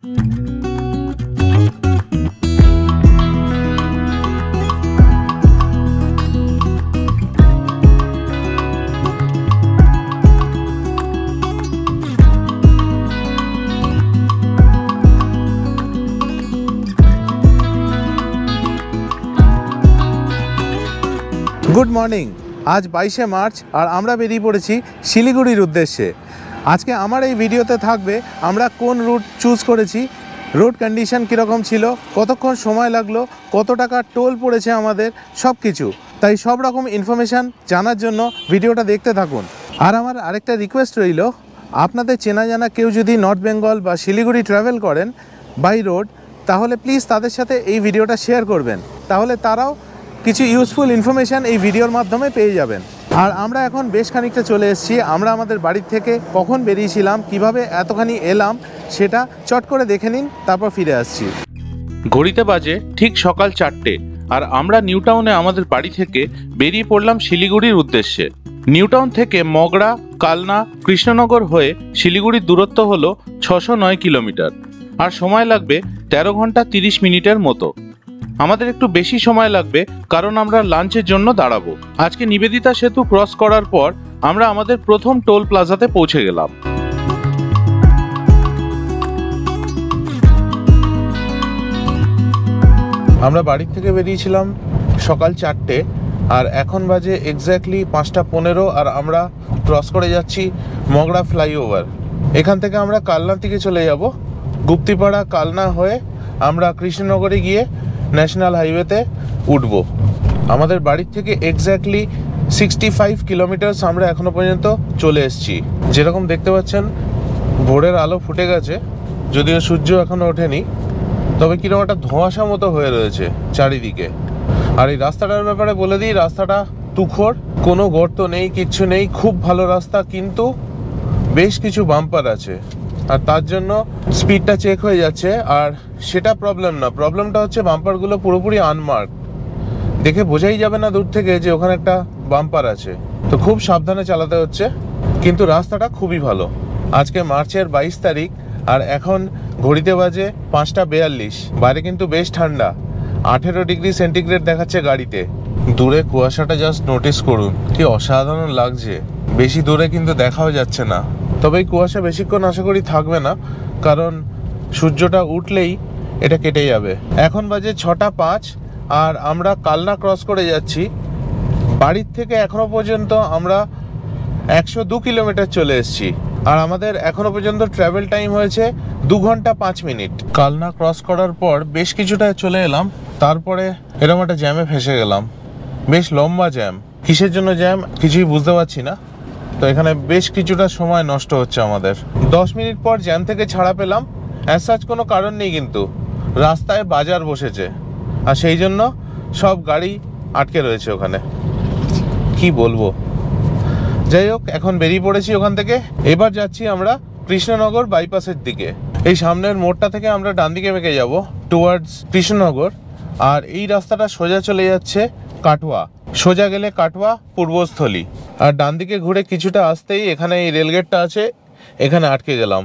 Good morning. आज 22 मार्च और आमरा बेरिये पड़ेছি শিলিগুড়ির उद्देश्ये। आज के आमार এই ভিডিওতে থাকবে আমরা কোন রুট চুজ করেছি, রোড কন্ডিশন কীরকম ছিল, কতক্ষণ সময় লাগলো, কত টাকা টোল পড়েছে আমাদের, সব কিছু। তাই সব রকম ইনফরমেশান জানার জন্য ভিডিওটা দেখতে থাকুন। আর আমার আরেকটা রিকোয়েস্ট রইল, আপনাদের চেনা জানা কেউ যদি নর্থ বেঙ্গল বা শিলিগুড়ি ট্রাভেল করেন বাই রোড, তাহলে প্লিজ তাদের সাথে এই ভিডিওটা শেয়ার করবেন, তাহলে তারাও কিছু ইউজফুল ইনফরমেশান এই ভিডিওর মাধ্যমে পেয়ে যাবেন। আর আমরা এখন বেশ খানিকটা চলে এসেছি। আমরা আমাদের বাড়ির থেকে কখন বেরিয়েছিলাম, কিভাবে এতখানি এলাম, সেটা চট করে দেখে নিন, তারপর ফিরে আসছি। ঘড়িতে বাজে ঠিক সকাল 4টে আর আমরা নিউ টাউনে আমাদের বাড়ি থেকে বেরিয়ে পড়লাম শিলিগুড়ির উদ্দেশ্যে। নিউ টাউন থেকে মগরা, কালনা, কৃষ্ণনগর হয়ে শিলিগুড়ির দূরত্ব হলো 609 কিলোমিটার আর সময় লাগবে 13 ঘন্টা 30 মিনিটের মতো। আমাদের একটু বেশি সময় লাগবে কারণ আমরা লাঞ্চের জন্য দাঁড়াবো। আজকে নিবেদিতা সেতু ক্রস করার পর আমরা আমাদের প্রথম টোল প্লাজাতে পৌঁছে গেলাম। আমরা বাড়ি থেকে বেরিয়েছিলাম সকাল 4টে আর এখন বাজে এক্স্যাক্টলি 5:15 আর আমরা ক্রস করে যাচ্ছি মগরা ফ্লাইওভার। এখান থেকে আমরা কালনার দিকে চলে যাব। গুপ্তিপাড়া কালনা হয়ে আমরা কৃষ্ণনগরে গিয়ে ন্যাশনাল হাইওয়েতে উঠব। আমাদের বাড়ির থেকে এক্স্যাক্টলি 65 কিলোমিটার্স আমরা এখনো পর্যন্ত চলে এসেছি। যেরকম দেখতে পাচ্ছেন ভোরের আলো ফুটে গেছে, যদিও সূর্য এখনো ওঠেনি, তবে কিরকম একটা ধোঁয়াশা মতো হয়ে রয়েছে চারিদিকে। আর এই রাস্তাটার ব্যাপারে বলে দিই, রাস্তাটা তুখোর, কোনো গর্ত নেই, কিচ্ছু নেই, খুব ভালো রাস্তা, কিন্তু বেশ কিছু বাম্পার আছে আর তার জন্য স্পিডটা চেক হয়ে যাচ্ছে। আর সেটা প্রবলেম না, প্রবলেমটা হচ্ছে বাম্পারগুলো পুরোপুরি আনমার্ক, দেখে বোঝাই যাবে না দূর থেকে যে ওখানে একটা বাম্পার আছে, তো খুব সাবধানে চালাতে হচ্ছে। কিন্তু রাস্তাটা খুবই ভালো। আজকে মার্চের 22 তারিখ আর এখন ঘড়িতে বাজে 5:42। বাইরে কিন্তু বেশ ঠান্ডা, 18 ডিগ্রি সেন্টিগ্রেড দেখাচ্ছে গাড়িতে। দূরে কুয়াশাটা জাস্ট নোটিস করুন, কি অসাধারণ লাগছে। বেশি দূরে কিন্তু দেখাও যাচ্ছে না, তবে এই কুয়াশা বেশিক্ষণ আশা করি থাকবে না, কারণ সূর্যটা উঠলেই এটা কেটে যাবে। এখন বাজে 6:05 আর আমরা কালনা ক্রস করে যাচ্ছি। বাড়ির থেকে এখনো পর্যন্ত আমরা 102 কিলোমিটার চলে এসেছি আর আমাদের এখনো পর্যন্ত ট্রাভেল টাইম হয়েছে 2 ঘন্টা 5 মিনিট। কালনা ক্রস করার পর বেশ কিছুটা চলে এলাম, তারপরে এরকম একটা জ্যামে ফেসে গেলাম। বেশ লম্বা জ্যাম, কিসের জন্য জ্যাম কিছুই বুঝতে পারছি না। তো এখানে বেশ কিছুটা সময় নষ্ট হচ্ছে আমাদের। 10 মিনিট পর জ্যাম থেকে ছাড়া পেলাম। অ্যাজ সাচ কোনো কারণ নেই, কিন্তু রাস্তায় বাজার বসেছে আর সেই জন্য সব গাড়ি আটকে রয়েছে ওখানে। কি বলবো, যাই হোক, এখন বেরিয়ে পড়েছি ওখান থেকে। এবার যাচ্ছি আমরা কৃষ্ণনগর বাইপাসের দিকে। এই সামনের মোড়টা থেকে আমরা ডান দিকে বেঁকে যাব টুয়ার্ডস কৃষ্ণনগর, আর এই রাস্তাটা সোজা চলে যাচ্ছে কাটোয়া। সোজা গেলে কাটোয়া পূর্বস্থলী, আর ডান দিকে ঘুরে কিছুটা আসতেই এখানে এই রেলগেটটা আছে, এখানে আটকে গেলাম।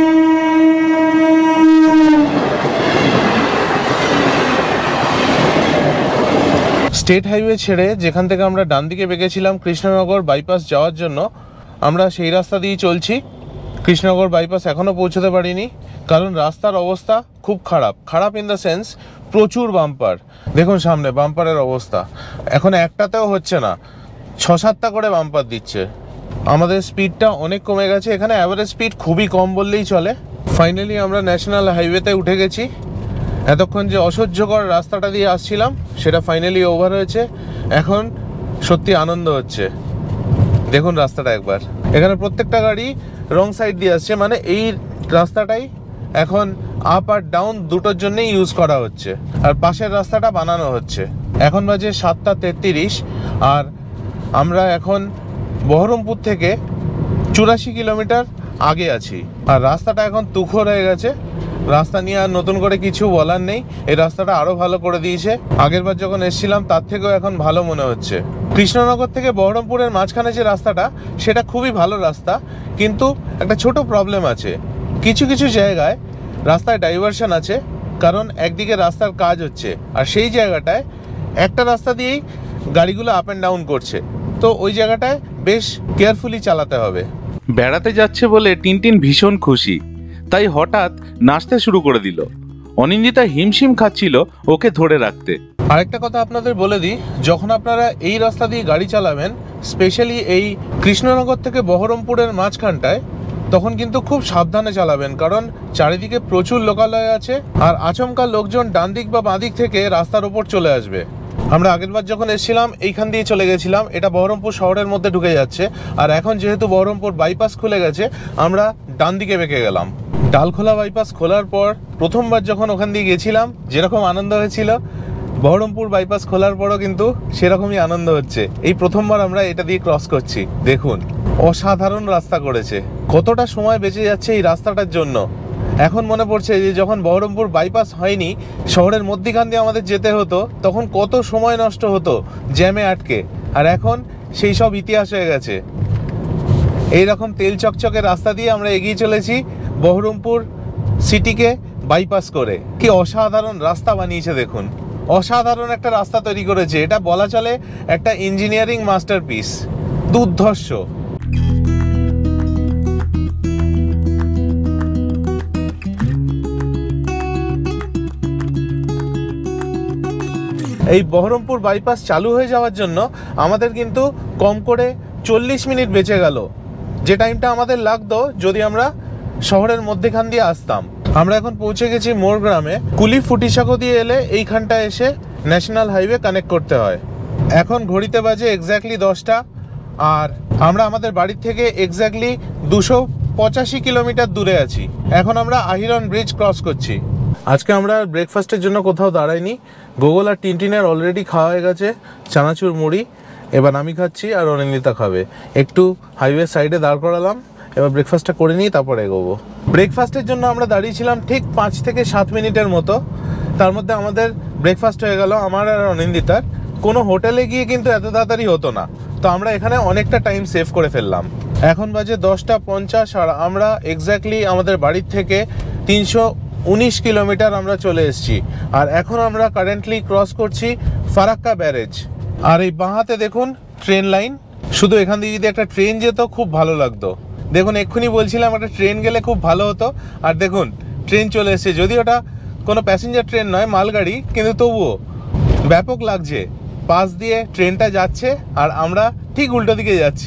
স্টেট হাইওয়ে ছেড়ে যেখান থেকে আমরা ডান দিকে বেঁকেছিলাম কৃষ্ণনগর বাইপাস যাওয়ার জন্য, আমরা সেই রাস্তা দিয়েই চলছি। কৃষ্ণনগর বাইপাস এখনও পৌঁছতে পারিনি, কারণ রাস্তার অবস্থা খুব খারাপ। খারাপ ইন দ্য সেন্স প্রচুর বাম্পার। দেখুন সামনে বাম্পারের অবস্থা, এখন একটাতেও হচ্ছে না, 6-7টা করে বাম্পার দিচ্ছে। আমাদের স্পিডটা অনেক কমে গেছে, এখানে অ্যাভারেজ স্পিড খুবই কম বললেই চলে। ফাইনালি আমরা ন্যাশনাল হাইওয়েতে উঠে গেছি। এতক্ষণ যে অসহ্যকর রাস্তাটা দিয়ে আসছিলাম সেটা ফাইনালি ওভার হয়েছে। এখন সত্যি আনন্দ হচ্ছে। দেখুন রাস্তাটা একবার, এখানে প্রত্যেকটা গাড়ি রং সাইড দিয়ে আসছে, মানে এই রাস্তাটাই এখন আপ আর ডাউন দুটোর জন্যই ইউজ করা হচ্ছে, আর পাশের রাস্তাটা বানানো হচ্ছে। এখন বাজে 7:33 আর আমরা এখন বহরমপুর থেকে 84 কিলোমিটার আগে আছি। আর রাস্তাটা এখন তুখোর হয়ে গেছে, রাস্তা নিয়ে আর নতুন করে কিছু বলার নেই। এই রাস্তাটা আরও ভালো করে দিয়েছে, আগেরবার যখন এসেছিলাম তার থেকেও এখন ভালো মনে হচ্ছে। কৃষ্ণনগর থেকে বহরমপুরের মাঝখানে যে রাস্তাটা, সেটা খুবই ভালো রাস্তা, কিন্তু একটা ছোট প্রবলেম আছে। কিছু কিছু জায়গায় রাস্তায় ডাইভারশন আছে, কারণ একদিকে রাস্তার কাজ হচ্ছে আর সেই জায়গাটায় একটা রাস্তা দিয়েই গাড়িগুলো আপ অ্যান্ড ডাউন করছে, তো ওই জায়গাটায় বেশ কেয়ারফুলি চালাতে হবে। বেড়াতে যাচ্ছে বলে টিনটিন ভীষণ খুশি, তাই হঠাৎ নাচতে শুরু করে দিল। অনিন্দিতা হিমশিম খাচ্ছিল ওকে ধরে রাখতে। আরেকটা কথা আপনাদের বলে দিই, যখন আপনারা এই রাস্তা দিয়ে গাড়ি চালাবেন, স্পেশালি এই কৃষ্ণনগর থেকে বহরমপুরের মাঝখানটায়, তখন কিন্তু খুব সাবধানে চালাবেন, কারণ চারিদিকে প্রচুর লোকালয় আছে আর আচমকা লোকজন ডান দিক বা বাঁ দিক থেকে রাস্তার ওপর চলে আসবে। আমরা আগেরবার যখন এসেছিলাম এইখান দিয়ে চলে গেছিলাম, এটা বহরমপুর শহরের মধ্যে ঢুকে যাচ্ছে, আর এখন যেহেতু বহরমপুর বাইপাস খুলে গেছে আমরা ডান দিকে বেঁকে গেলাম। ডালখোলা বাইপাস খোলার পর প্রথমবার যখন ওখান দিয়ে গেছিলাম যেরকম আনন্দ হয়েছিল, বহরমপুর বাইপাস খোলার পরও কিন্তু সেরকমই আনন্দ হচ্ছে। এই প্রথমবার আমরা এটা দিয়ে ক্রস করছি। দেখুন অসাধারণ রাস্তা করেছে, কতটা সময় বেঁচে যাচ্ছে এই রাস্তাটার জন্য। এখন মনে পড়ছে যে যখন বহরমপুর বাইপাস হয়নি, শহরের মধ্যিখান দিয়ে আমাদের যেতে হতো, তখন কত সময় নষ্ট হতো জ্যামে আটকে, আর এখন সেই সব ইতিহাস হয়ে গেছে। এইরকম তেল চকচকে রাস্তা দিয়ে আমরা এগিয়ে চলেছি বহরমপুর সিটিকে বাইপাস করে। কি অসাধারণ রাস্তা বানিয়েছে দেখুন, অসাধারণ একটা রাস্তা তৈরি করেছে। এটা বলা চলে একটা ইঞ্জিনিয়ারিং মাস্টারপিস, দুর্ধর্ষ। এই বহরমপুর বাইপাস চালু হয়ে যাওয়ার জন্য আমাদের কিন্তু কম করে 40 মিনিট বেঁচে গেল, যে টাইমটা আমাদের লাগতো যদি আমরা শহরের মধ্যেখান দিয়ে আসতাম। আমরা এখন পৌঁছে গেছি মোরগ্রামে। কুলি ফুটিসাঁকো দিয়ে এলে এইখানটা এসে ন্যাশনাল হাইওয়ে কানেক্ট করতে হয়। এখন ঘড়িতে বাজে এক্স্যাক্টলি 10টা, আর আমরা আমাদের বাড়ির থেকে এক্স্যাক্টলি 285 কিলোমিটার দূরে আছি। এখন আমরা আহিরন ব্রিজ ক্রস করছি। আজকে আমরা ব্রেকফাস্টের জন্য কোথাও দাঁড়াইনি। গোগল আর টিনটিনের অলরেডি খাওয়া হয়ে গেছে চানাচুর মুড়ি, এবার আমি খাচ্ছি আর অনিন্দিতা খাবে। একটু হাইওয়ে সাইডে দাঁড় করালাম, এবার ব্রেকফাস্টটা করে নিই, তারপর এগোবো। ব্রেকফাস্টের জন্য আমরা দাঁড়িয়েছিলাম ঠিক 5 থেকে 7 মিনিটের মতো, তার মধ্যে আমাদের ব্রেকফাস্ট হয়ে গেল আমার আর অনিন্দিতার। কোনো হোটেলে গিয়ে কিন্তু এত তাড়াতাড়ি হতো না, তো আমরা এখানে অনেকটা টাইম সেভ করে ফেললাম। এখন বাজে 10:50 আর আমরা এক্স্যাক্টলি আমাদের বাড়ির থেকে 319 কিলোমিটার আমরা চলে এসেছি। আর এখন আমরা কারেন্টলি ক্রস করছি ফারাক্কা ব্যারেজ। আর এই বাঁ হাতে দেখুন ট্রেন লাইন, শুধু এখান দিয়ে যদি একটা ট্রেন যেত খুব ভালো লাগতো। দেখুন এক্ষুনি বলছিলাম একটা ট্রেন গেলে খুব ভালো হতো, আর দেখুন ট্রেন চলে এসেছে। যদি ওটা কোনো প্যাসেঞ্জার ট্রেন নয়, মালগাড়ি, কিন্তু তবুও ব্যাপক লাগছে। পাশ দিয়ে ট্রেনটা যাচ্ছে আর আমরা ঠিক উল্টো দিকে যাচ্ছি।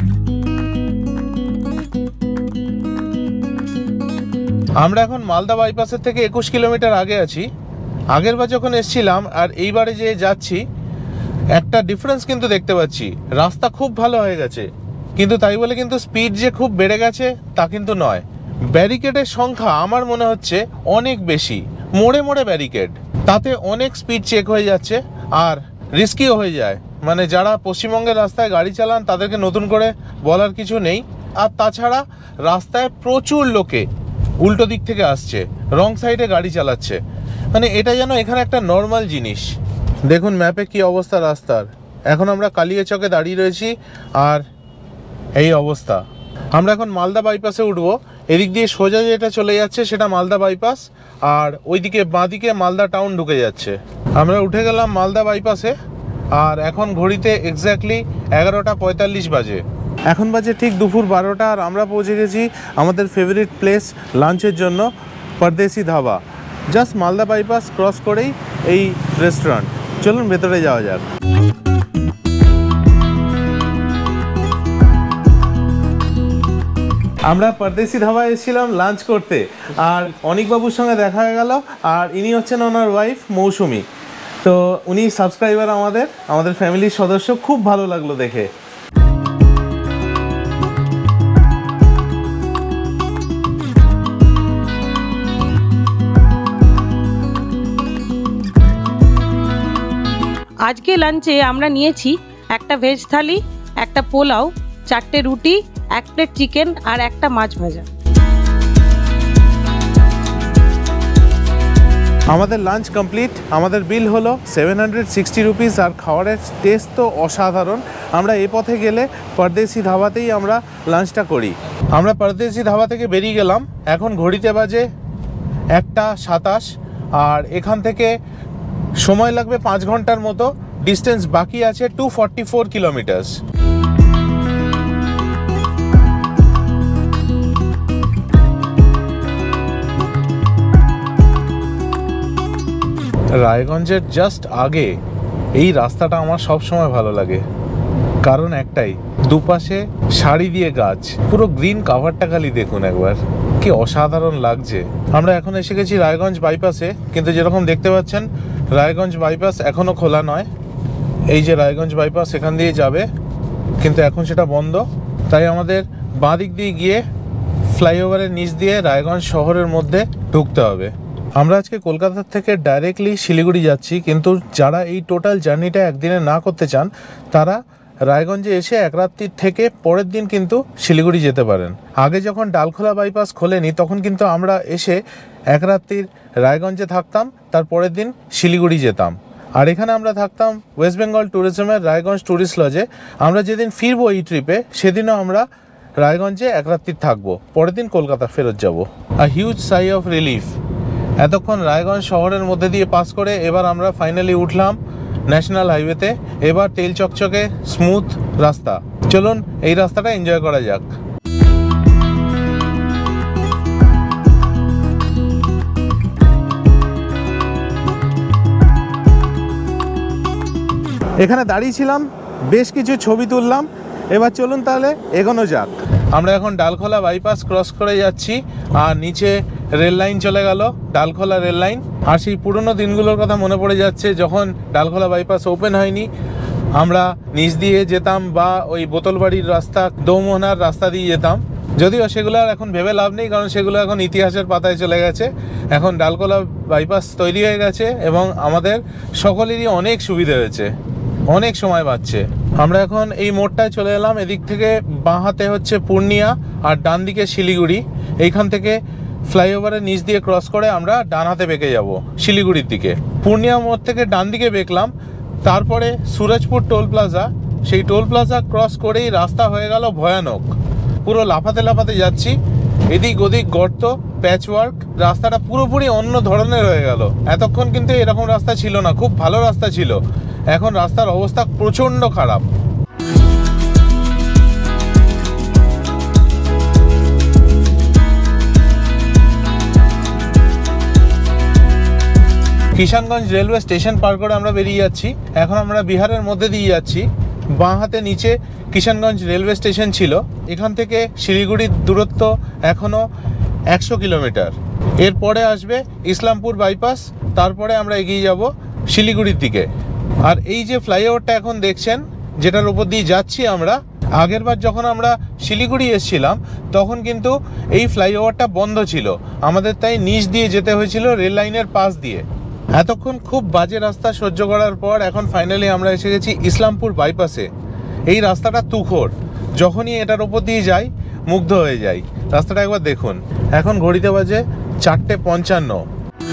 আমরা এখন মালদা বাইপাসের থেকে 21 কিলোমিটার আগে আছি। আগের বার যখন এসেছিলাম আর এইবারে যে যাচ্ছি, একটা ডিফারেন্স কিন্তু দেখতে পাচ্ছি। রাস্তা খুব ভালো হয়ে গেছে, কিন্তু তাই বলে কিন্তু স্পিড যে খুব বেড়ে গেছে তা কিন্তু নয়। ব্যারিকেডের সংখ্যা আমার মনে হচ্ছে অনেক বেশি, মোড়ে মোড়ে ব্যারিকেড, তাতে অনেক স্পিড চেক হয়ে যাচ্ছে আর রিস্কিও হয়ে যায়। মানে যারা পশ্চিমবঙ্গের রাস্তায় গাড়ি চালান তাদেরকে নতুন করে বলার কিছু নেই। আর তাছাড়া রাস্তায় প্রচুর লোকে উল্টো দিক থেকে আসছে, রং সাইডে গাড়ি চালাচ্ছে, মানে এটা যেন এখানে একটা নর্মাল জিনিস। দেখুন ম্যাপে কি অবস্থা রাস্তার। এখন আমরা কালিয়াচকে দাঁড়িয়ে রয়েছি আর এই অবস্থা। আমরা এখন মালদা বাইপাসে উঠবো। এদিক দিয়ে সোজা যেটা চলে যাচ্ছে সেটা মালদা বাইপাস, আর ওইদিকে বাঁদিকে মালদা টাউন ঢুকে যাচ্ছে। আমরা উঠে গেলাম মালদা বাইপাসে, আর এখন ঘড়িতে এক্স্যাক্টলি 11:45 বাজে। এখন বাজে ঠিক দুপুর 12টা, আর আমরা পৌঁছে গেছি আমাদের ফেভারিট প্লেস লাঞ্চের জন্য, Pardesi Dhaba. Just Malda bypass cross করেই এই রেস্টুরেন্ট। চলুন ভেতরে যাওয়া যাক। আমরা পরদেশি ধাবা এসেছিলাম লাঞ্চ করতে, আর অনিকবাবুর সঙ্গে দেখা হয়ে গেল। আর ইনি হচ্ছেন ওনার ওয়াইফ মৌসুমি। তো উনি সাবস্ক্রাইবার আমাদের ফ্যামিলির সদস্য। খুব ভালো লাগলো দেখে। আজকে লাঞ্চে আমরা নিয়েছি একটা ভেজ থালি, একটা পোলাও, 4টে রুটি, 1 প্লেট চিকেন আর একটা মাছ ভাজা। আমাদের লাঞ্চ কমপ্লিট। আমাদের বিল হলো 760 রুপিস, আর খাবারের টেস্ট তো অসাধারণ। আমরা এই পথে গেলে পরদেশি ধাবাতেই আমরা লাঞ্চটা করি। আমরা পরদেশি ধাবা থেকে বেরিয়ে গেলাম। এখন ঘড়িতে বাজে 1:27, আর এখান থেকে সময় লাগবে 5 ঘন্টার মতো। ডিস্টেন্স বাকি আছে 244 কিলোমিটার। রায়গঞ্জের জাস্ট আগে এই রাস্তাটা আমার সব সময় ভালো লাগে, কারণ একটাই, দুপাশে সারি দিয়ে গাছ, পুরো গ্রিন কাভারটা খালি দেখুন একবার, কি অসাধারণ লাগছে। আমরা এখন এসে গেছি রায়গঞ্জ বাইপাসে, কিন্তু যেরকম দেখতে পাচ্ছেন রায়গঞ্জ বাইপাস এখনো খোলা নয়। এই যে রায়গঞ্জ বাইপাস এখান দিয়ে যাবে, কিন্তু এখন সেটা বন্ধ। তাই আমাদের বাঁ দিক দিয়ে গিয়ে ফ্লাইওভারের নিচ দিয়ে রায়গঞ্জ শহরের মধ্যে ঢুকতে হবে। আমরা আজকে কলকাতা থেকে ডাইরেক্টলি শিলিগুড়ি যাচ্ছি, কিন্তু যারা এই টোটাল জার্নিটা একদিনে না করতে চান তারা রায়গঞ্জে এসে এক রাত্রির থেকে পরের দিন কিন্তু শিলিগুড়ি যেতে পারেন। আগে যখন ডালখোলা বাইপাস খোলেনি তখন কিন্তু আমরা এসে এক রাত্রির রায়গঞ্জে থাকতাম, তার পরের দিন শিলিগুড়ি যেতাম। আর এখানে আমরা থাকতাম ওয়েস্ট বেঙ্গল ট্যুরিজমের রায়গঞ্জ ট্যুরিস্ট লজে। আমরা যেদিন ফিরবো এই ট্রিপে সেদিনও আমরা রায়গঞ্জে এক রাত্রির থাকবো, পরের দিন কলকাতা ফেরত যাব। A huge sigh of relief. এতক্ষণ রায়গঞ্জ শহরের মধ্যে দিয়ে পাস করে এবার আমরা ফাইনালি উঠলাম ন্যাশনাল হাইওয়েতে। এবার তেল চকচকে স্মুথ রাস্তা। চলুন এই রাস্তাটা এনজয় করা যাক। এখানে দাঁড়িয়েছিলাম, বেশ কিছু ছবি তুললাম। এবার চলুন তাহলে এগোনো যাক। আমরা এখন ডালখোলা বাইপাস ক্রস করে যাচ্ছি, আর নিচে রেল লাইন চলে গেল, ডালখোলা রেল লাইন। আর সেই পুরনো দিনগুলোর কথা মনে পড়ে যাচ্ছে, যখন ডালখোলা বাইপাস ওপেন হয়নি আমরা নিচ দিয়ে যেতাম, বা ওই বোতলবাড়ির রাস্তা, দৌমোহনার রাস্তা দিয়ে যেতাম। যদিও সেগুলো আর এখন ভেবে লাভ নেই, কারণ সেগুলো এখন ইতিহাসের পাতায় চলে গেছে। এখন ডালখোলা বাইপাস তৈরি হয়ে গেছে এবং আমাদের সকলেরই অনেক সুবিধা হয়েছে, অনেক সময় বাঁচছে। আমরা এখন এই মোড়টায় চলে এলাম। এদিক থেকে বাঁ হাতে হচ্ছে পূর্ণিয়া আর ডান দিকে শিলিগুড়ি। এইখান থেকে ফ্লাইওভারের নিচ দিয়ে ক্রস করে আমরা ডান হাতে বেঁকে যাব শিলিগুড়ির দিকে। পূর্ণিয়া মোড় থেকে ডান দিকে বেঁকলাম, তারপরে সুরজপুর টোল প্লাজা। সেই টোল প্লাজা ক্রস করেই রাস্তা হয়ে গেল ভয়ানক, পুরো লাফাতে লাফাতে যাচ্ছি, এদিক ওদিক গর্ত, প্যাচওয়ার্ক, রাস্তাটা পুরোপুরি অন্য ধরনের হয়ে গেল। এতক্ষণ কিন্তু এরকম রাস্তা ছিল না, খুব ভালো রাস্তা ছিল। এখন রাস্তার অবস্থা প্রচণ্ড খারাপ। কিষানগঞ্জ রেলওয়ে স্টেশন পার করে আমরা বেরিয়ে যাচ্ছি। এখন আমরা বিহারের মধ্যে দিয়ে যাচ্ছি। বাঁ হাতে নিচে কিষানগঞ্জ রেলওয়ে স্টেশন ছিল। এখান থেকে শিলিগুড়ির দূরত্ব এখনও 100 কিলোমিটার। এরপরে আসবে ইসলামপুর বাইপাস, তারপরে আমরা এগিয়ে যাব শিলিগুড়ির দিকে। আর এই যে ফ্লাইওভারটা এখন দেখছেন, যেটার উপর দিয়ে যাচ্ছি আমরা, আগেরবার যখন আমরা শিলিগুড়ি এসেছিলাম তখন কিন্তু এই ফ্লাইওভারটা বন্ধ ছিল, আমাদের তাই নিচ দিয়ে যেতে হয়েছিল রেল লাইনের পাশ দিয়ে। এতক্ষণ খুব বাজে রাস্তা সহ্য করার পর এখন ফাইনালি আমরা এসে গেছি ইসলামপুর বাইপাসে। এই রাস্তাটা তুখোর, যখনই এটার উপর দিয়ে যাই মুগ্ধ হয়ে যাই। রাস্তাটা একবার দেখুন। এখন ঘড়িতে বাজে 4:55।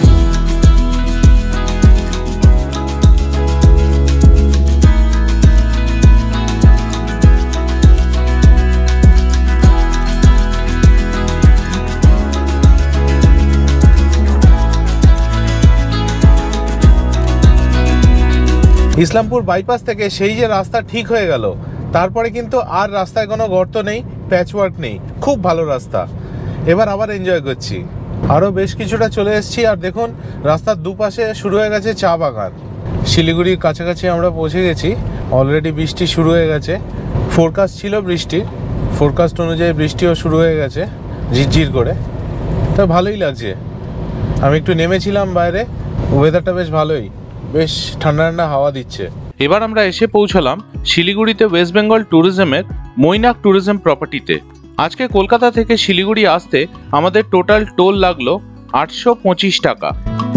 ইসলামপুর বাইপাস থেকে সেই যে রাস্তা ঠিক হয়ে গেল, তারপরে কিন্তু আর রাস্তায় কোনো গর্ত নেই, প্যাচওয়ার্ক নেই, খুব ভালো রাস্তা। এবার আবার এনজয় করছি। আরও বেশ কিছুটা চলে এসেছি, আর দেখুন রাস্তার দুপাশে শুরু হয়ে গেছে চা বাগান। শিলিগুড়ির কাছাকাছি আমরা পৌঁছে গেছি। অলরেডি বৃষ্টি শুরু হয়ে গেছে, ফোরকাস্ট ছিল বৃষ্টির, ফোরকাস্ট অনুযায়ী বৃষ্টিও শুরু হয়ে গেছে ঝিরঝির করে। তো ভালোই লাগছে। আমি একটু নেমেছিলাম বাইরে, ওয়েদারটা বেশ ভালোই, বেশ ঠান্ডা ঠান্ডা হাওয়া দিচ্ছে। এবার আমরা এসে পৌঁছালাম শিলিগুড়িতে ওয়েস্ট বেঙ্গল ট্যুরিজমের মৈনাক ট্যুরিজম প্রপার্টিতে। আজকে কলকাতা থেকে শিলিগুড়ি আসতে আমাদের টোটাল টোল লাগলো 825 টাকা।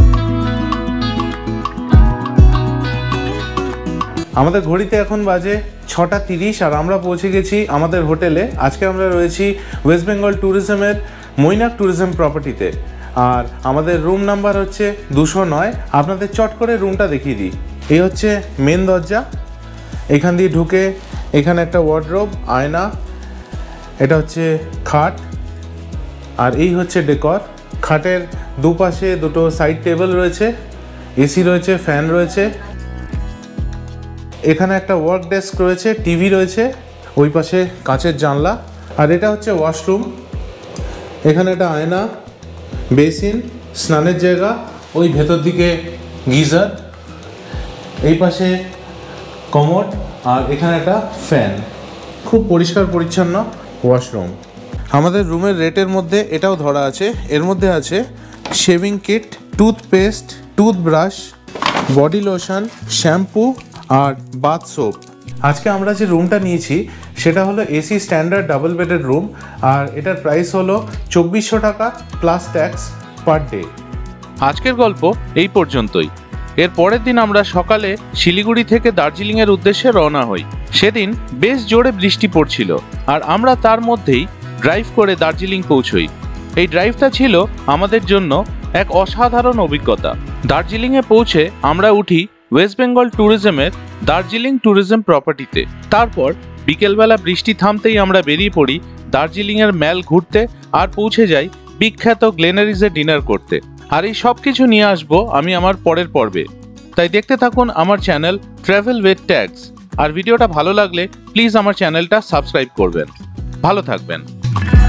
আমাদের ঘড়িতে এখন বাজে 6:30 আর আমরা পৌঁছে গেছি আমাদের হোটেলে। আজকে আমরা রয়েছি ওয়েস্ট বেঙ্গল ট্যুরিজমের মৈনাক ট্যুরিজম প্রপার্টিতে, আর আমাদের রুম নাম্বার হচ্ছে 209। আপনাদের চট করে রুমটা দেখিয়ে দিই। এই হচ্ছে মেন দরজা, এখান দিয়ে ঢুকে এখানে একটা ওয়ার্ডরোব, আয়না, এটা হচ্ছে খাট, আর এই হচ্ছে ডেকর। খাটের দুপাশে দুটো সাইড টেবিল রয়েছে, এসি রয়েছে, ফ্যান রয়েছে। এখানে একটা ওয়ার্ক ডেস্ক রয়েছে, টিভি রয়েছে, ওই পাশে কাঁচের জানলা। আর এটা হচ্ছে ওয়াশরুম। এখানে একটা আয়না, বেসিন, স্নানের জায়গা, ওই ভেতর দিকে গিজার, এই পাশে কমোড, আর এখানে একটা ফ্যান। খুব পরিষ্কার পরিচ্ছন্ন ওয়াশরুম। আমাদের রুমের রেটের মধ্যে এটাও ধরা আছে। এর মধ্যে আছে shaving kit, toothpaste, toothbrush, body lotion, shampoo আর বাথ সোপ। আজকে আমরা যে রুমটা নিয়েছি সেটা হলো এসি স্ট্যান্ডার্ড ডাবল বেডের রুম, আর এটার প্রাইস হলো 2400 টাকা প্লাস ট্যাক্স পার ডে। আজকের গল্প এই পর্যন্তই। এর পরের দিন আমরা সকালে শিলিগুড়ি থেকে দার্জিলিংয়ের উদ্দেশ্যে রওনা হই। সেদিন বেশ জোরে বৃষ্টি পড়ছিল, আর আমরা তার মধ্যেই ড্রাইভ করে দার্জিলিং পৌঁছই। এই ড্রাইভটা ছিল আমাদের জন্য এক অসাধারণ অভিজ্ঞতা। দার্জিলিংয়ে পৌঁছে আমরা উঠি ওয়েস্ট বেঙ্গল ট্যুরিজমের দার্জিলিং ট্যুরিজম প্রপার্টিতে। তারপর বিকেলবেলা বৃষ্টি থামতেই আমরা বেরিয়ে পড়ি দার্জিলিংয়ের ম্যাল ঘুরতে, আর পৌঁছে যাই বিখ্যাত গ্লেনারিজে ডিনার করতে। আর এই সব কিছু নিয়ে আসবো আমি আমার পরের পর্বে। তাই দেখতে থাকুন আমার চ্যানেল ট্রাভেল উইথ ট্যাগস। আর ভিডিওটা ভালো লাগলে প্লিজ আমার চ্যানেলটা সাবস্ক্রাইব করবেন। ভালো থাকবেন।